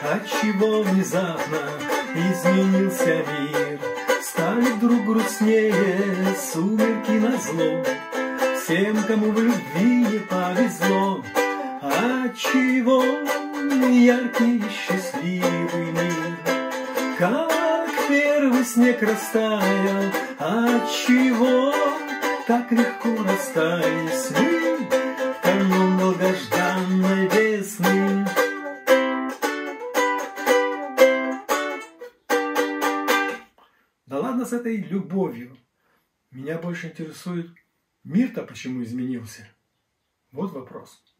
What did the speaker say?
Отчего внезапно изменился мир? Стали вдруг грустнее сумерки назло всем, кому в любви не повезло. Отчего яркий и счастливый мир, как первый снег растаял? Отчего так легко расстались мы в канун долгожданной весны? Да ладно с этой любовью. Меня больше интересует, мир-то почему изменился? Вот вопрос.